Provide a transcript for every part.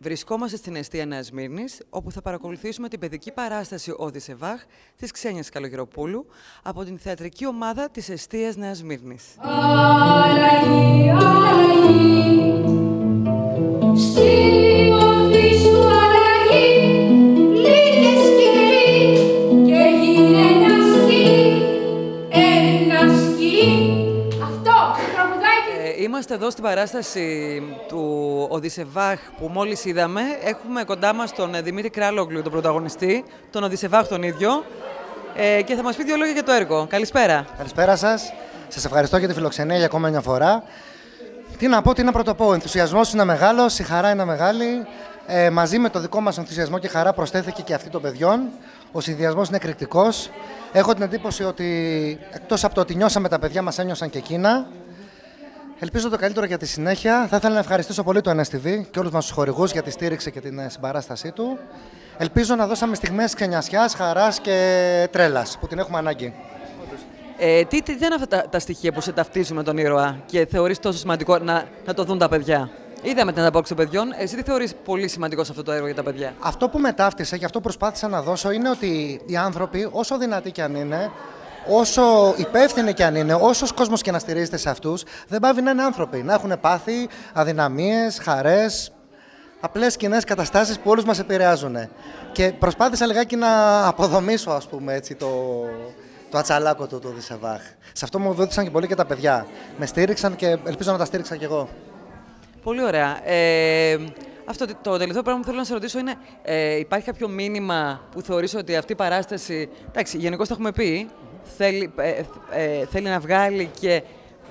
Βρισκόμαστε στην εστία Νέας Σμύρνης, όπου θα παρακολουθήσουμε την παιδική παράσταση Οδυσεβάχ της Ξένιας Καλογεροπούλου από την θεατρική ομάδα της εστίας Νέας Σμύρνης. Αλλαγή, αλλαγή, στη μορφή σου αλλαγή, λίγες καιροί και γίνε ένα σκι. Αυτό, τραγουδάκι. Είμαστε εδώ στην παράσταση του Οδυσεβάχ που μόλις είδαμε. Έχουμε κοντά μας τον Δημήτρη Κράλογλου, τον πρωταγωνιστή, τον Οδυσεβάχ τον ίδιο, και θα μας πει δύο λόγια για το έργο. Καλησπέρα. Καλησπέρα σας. Σας ευχαριστώ για τη φιλοξενία για ακόμα μια φορά. Τι να πω, τι να πρωτοπώ. Ο ενθουσιασμός είναι μεγάλος, η χαρά είναι μεγάλη. Μαζί με το δικό μας ενθουσιασμό και χαρά προσθέθηκε και αυτή των παιδιών. Ο συνδυασμός είναι εκρηκτικός. Έχω την εντύπωση ότι εκτός από το ότι νιώσαμε, τα παιδιά μας ένιωσαν και εκείνα. Ελπίζω το καλύτερο για τη συνέχεια. Θα ήθελα να ευχαριστήσω πολύ το NSTV και όλους μας τους χορηγούς για τη στήριξη και την συμπαράστασή του. Ελπίζω να δώσαμε στιγμές ξενιασιάς, χαράς και τρέλας που την έχουμε ανάγκη. Τι είναι αυτά τα στοιχεία που σε ταυτίζουν με τον ήρωα και θεωρείς τόσο σημαντικό να το δουν τα παιδιά? Είδαμε την ανταπόκριση των παιδιών. Εσύ τι θεωρείς πολύ σημαντικό σε αυτό το έργο για τα παιδιά? Αυτό που με ταύτισε και αυτό που προσπάθησα να δώσω είναι ότι οι άνθρωποι, όσο δυνατοί κι αν είναι, όσο υπεύθυνοι κι αν είναι, όσος κόσμος και να στηρίζεται σε αυτούς, δεν πάβει να είναι άνθρωποι. Να έχουν πάθη, αδυναμίες, χαρές, απλές κοινές καταστάσεις που όλους μας επηρεάζουν. Και προσπάθησα λιγάκι να αποδομήσω, ας πούμε, έτσι, το ατσαλάκο του Οδυσεβάχ. Σε αυτό μου βοήθησαν και πολύ και τα παιδιά. Με στήριξαν και ελπίζω να τα στήριξα κι εγώ. Πολύ ωραία. Αυτό το τελευταίο πράγμα που θέλω να σε ρωτήσω είναι, υπάρχει κάποιο μήνυμα που θεωρείς ότι αυτή η παράσταση, εντάξει, γενικώς το έχουμε πει, θέλει να βγάλει και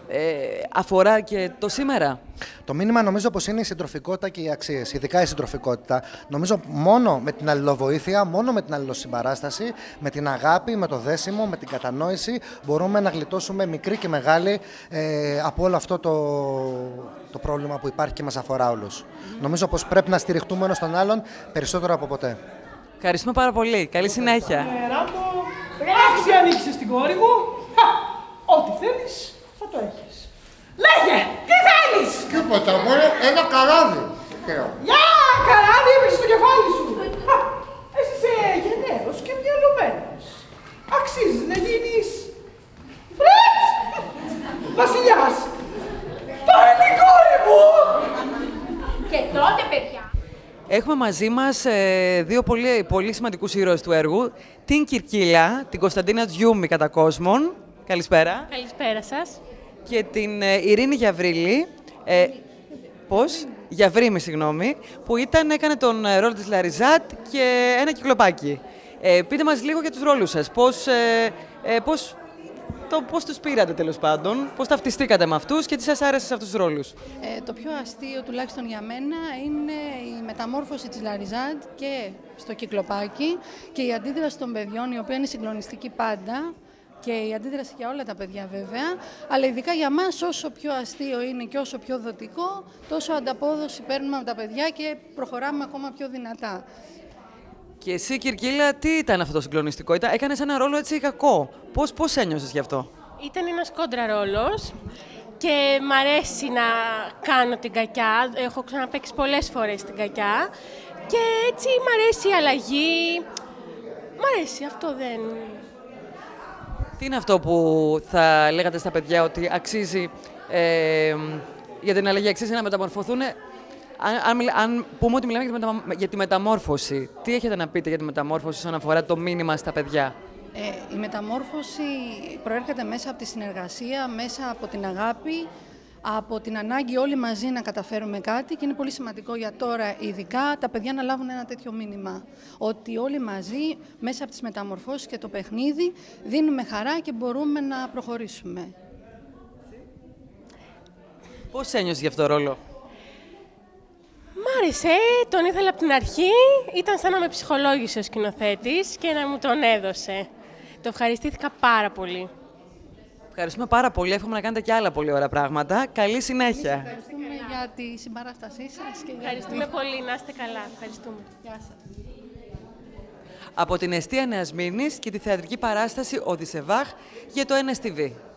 αφορά και το σήμερα? Το μήνυμα νομίζω πως είναι η συντροφικότητα και οι αξίες, ειδικά η συντροφικότητα. Νομίζω μόνο με την αλληλοβοήθεια, μόνο με την αλληλοσυμπαράσταση, με την αγάπη, με το δέσιμο, με την κατανόηση μπορούμε να γλιτώσουμε μικροί και μεγάλοι από όλο αυτό το πρόβλημα που υπάρχει και μας αφορά όλους. Νομίζω πως πρέπει να στηριχτούμε ένας τον άλλον περισσότερο από ποτέ. Ευχαριστούμε πάρα πολύ. Καλή συνέχεια. Ράμπο, άξι ανοίξεις την κόρη μου. Ό,τι θέλεις θα το έχεις. Λέγε, τι θέλεις! Τίποτα, μόνο ένα καράβι. Γεια, καράβι έπαιξε στο κεφάλι σου. Εσύ είσαι γενναίος και μυαλωμένος. Αξίζει να γίνεις Φρέτς, βασιλιάς. Πάρε την κόρη μου! Και τότε, παιδιά. Έχουμε μαζί μας δύο πολύ σημαντικούς ήρωες του έργου. Την Κυρκίλα, την Κωνσταντίνα Τζιούμη κατά κόσμον. Καλησπέρα. Καλησπέρα σας. Και την Ειρήνη Γιαβρίλη, Γιαβρίμη, συγγνώμη, που έκανε τον ρόλο της Λαριζάτ και ένα κυκλοπάκι. Πείτε μας λίγο για τους ρόλους σας. Πώς τους πήρατε τέλος πάντων, πώς ταυτιστήκατε με αυτούς και τι σας άρεσε σε αυτούς τους ρόλους? Το πιο αστείο, τουλάχιστον για μένα, είναι η μεταμόρφωση της Λαριζάτ και στο κυκλοπάκι και η αντίδραση των παιδιών, η οποία είναι συγκλονιστική πάντα. Και η αντίδραση για όλα τα παιδιά βέβαια, αλλά ειδικά για μας όσο πιο αστείο είναι και όσο πιο δοτικό, τόσο ανταπόδοση παίρνουμε από τα παιδιά και προχωράμε ακόμα πιο δυνατά. Και εσύ, Κυρκίλα, τι ήταν αυτό το συγκλονιστικό? Έκανες ένα ρόλο έτσι κακό. Πώς ένιωσες γι' αυτό? Ήταν ένας κόντρα ρόλος και μ' αρέσει να κάνω την κακιά. Έχω ξαναπαίξει πολλές φορές την κακιά και έτσι μ' αρέσει η αλλαγή. Μ' αρέσει, αυτό δεν... Τι είναι αυτό που θα λέγατε στα παιδιά ότι αξίζει, για την αλλαγή αξίζει να μεταμορφωθούν? Αν πούμε ότι μιλάμε για τη μεταμόρφωση, τι έχετε να πείτε για τη μεταμόρφωση όσον αφορά το μήνυμα στα παιδιά? Η μεταμόρφωση προέρχεται μέσα από τη συνεργασία, μέσα από την αγάπη, από την ανάγκη όλοι μαζί να καταφέρουμε κάτι και είναι πολύ σημαντικό για τώρα ειδικά τα παιδιά να λάβουν ένα τέτοιο μήνυμα. Ότι όλοι μαζί μέσα από τις μεταμορφώσεις και το παιχνίδι δίνουμε χαρά και μπορούμε να προχωρήσουμε. Πώς ένιωσες γι' αυτό το ρόλο? Μ' άρεσε, τον ήθελα από την αρχή, ήταν σαν να με ψυχολόγησε ο σκηνοθέτης και να μου τον έδωσε. Το ευχαριστήθηκα πάρα πολύ. Ευχαριστούμε πάρα πολύ. Εύχομαι να κάνετε και άλλα πολύ ωραία πράγματα. Καλή συνέχεια. Ευχαριστούμε για τη συμπαράστασή σας. Και Ευχαριστούμε πολύ. Να είστε καλά. Ευχαριστούμε. Γεια σας. Από την εστία Νέας Σμύρνης και τη θεατρική παράσταση Οδυσεβάχ για το NSTV.